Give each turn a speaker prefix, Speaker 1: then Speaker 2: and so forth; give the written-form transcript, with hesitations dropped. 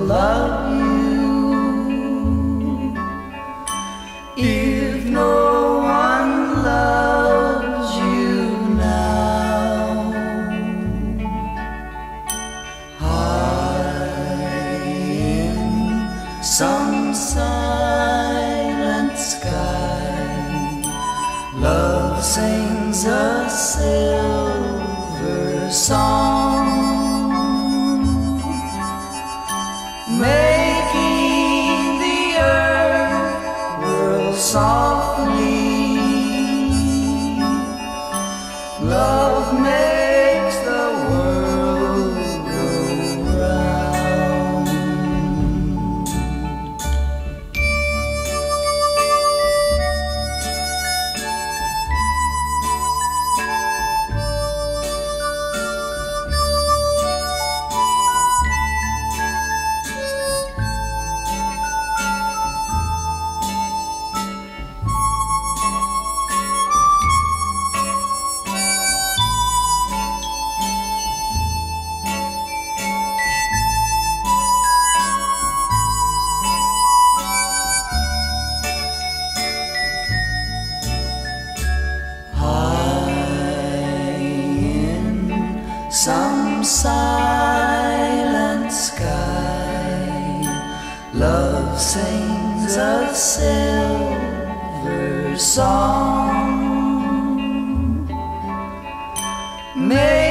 Speaker 1: love you. If no one loves you now, high in some silent sky, love sings a silver song, making the earth whirl softly. Love makes the world go round. Some silent sky, love sings a silver song.